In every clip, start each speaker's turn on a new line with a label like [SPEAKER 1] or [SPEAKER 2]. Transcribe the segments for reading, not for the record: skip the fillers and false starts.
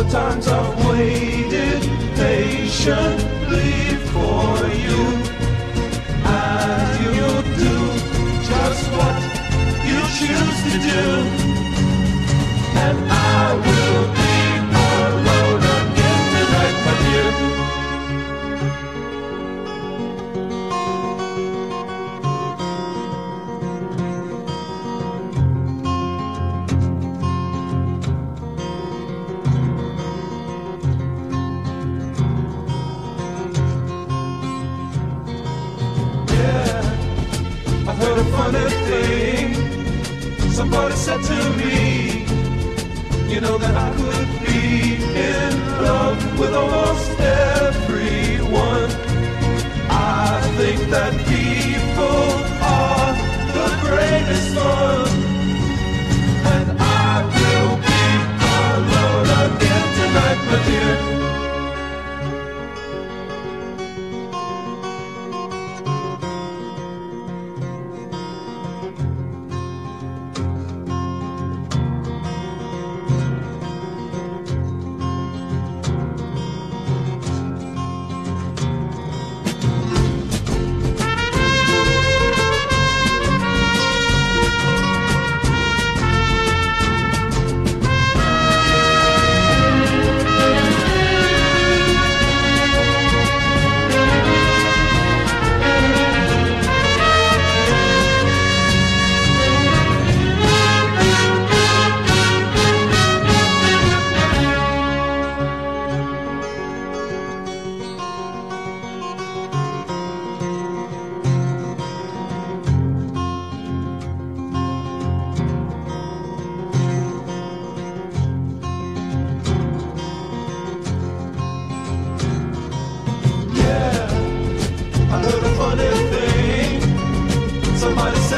[SPEAKER 1] Sometimes I've waited patiently for you, and you'll do just what you choose to do, and I will be alone again tonight, my dear. Heard a funny thing. Somebody said to me, you know, that I could be in love with almost everyone. I think that people are the greatest fun, and I will be alone again tonight, my dear.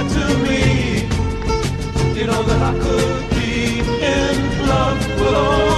[SPEAKER 1] To me, you know that I could be in love with all